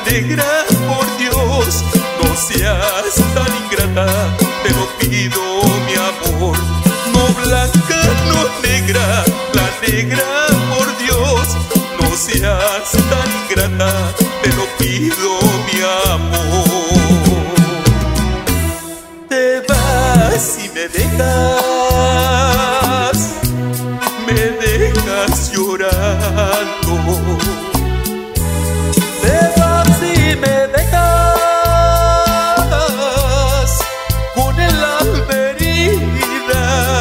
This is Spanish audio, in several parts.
negra, por Dios, no seas tan ingrata, te lo pido mi amor. No blanca, no negra, la negra, por Dios, no seas tan ingrata, te lo pido mi amor. Te vas y me dejas llorando. Te vas y me dejas con el alma herida.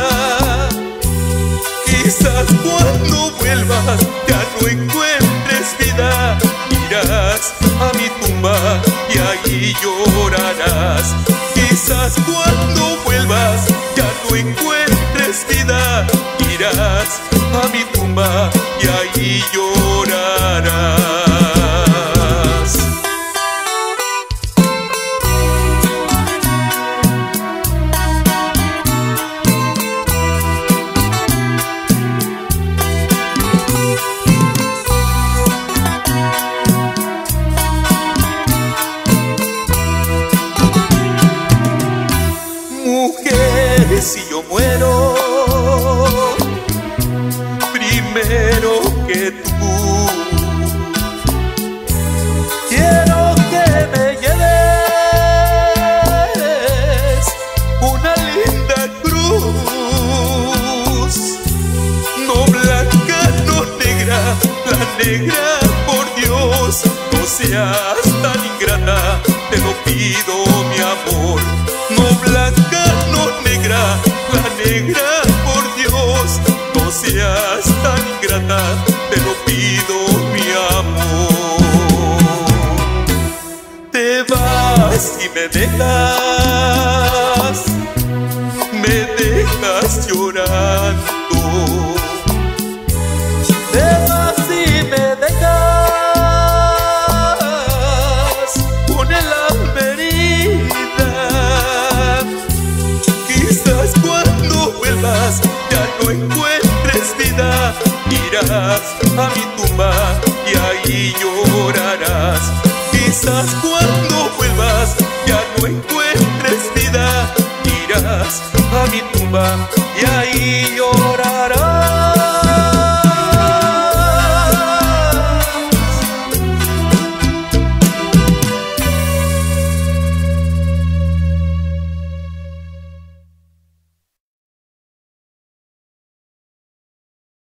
Quizás cuando vuelvas ya no encuentres vida, irás a mi tumba y ahí llorarás. Quizás cuando vuelvas ya no encuentres vida, irás a mi tumba y ahí llorarás. Mujer, si yo muero primero que tú, quiero que me lleves una linda cruz. No blanca, no negra, la negra, por Dios, no seas tan ingrata, te lo pido mi amor. No blanca, no negra, la negra, por Dios, no seas tan ingrata, te lo pido mi amor. Te vas y me dejas llorando. Te vas y me dejas con el alma herida. Quizás cuando vuelvas ya no encuentres vida, irás a mi tumba y ahí llorarás. Quizás cuando vuelvas ya no encuentres vida, irás a mi tumba y ahí llorarás.